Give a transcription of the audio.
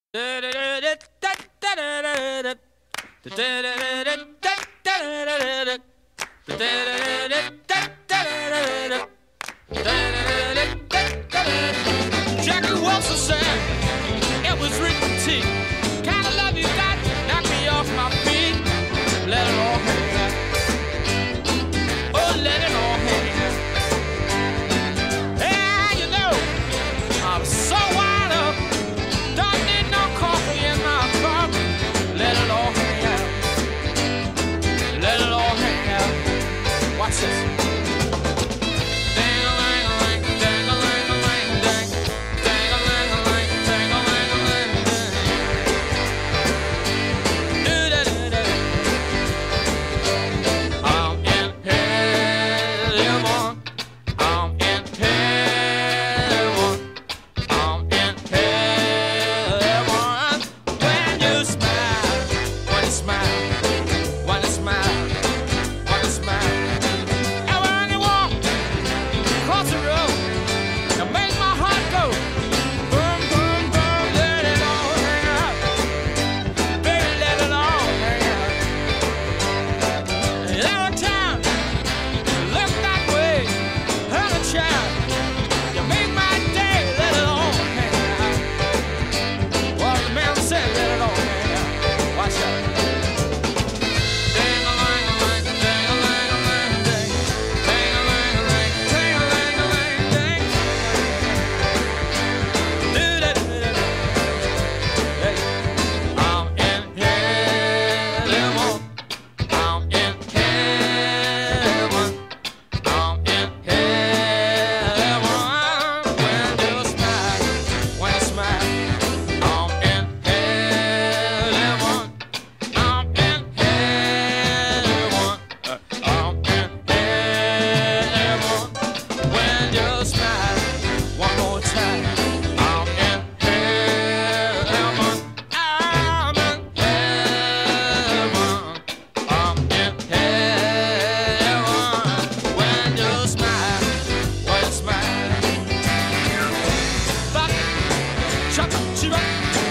Jackie Wilson said it was written tea. Kind of love you got knock me off my feet. Let it all hang out. Oh, let it all hang out. Yeah, you know, I'm so wired up. Don't need no coffee in my cup. Let it all hang out. Let it all hang out. Watch this. Chop, chop,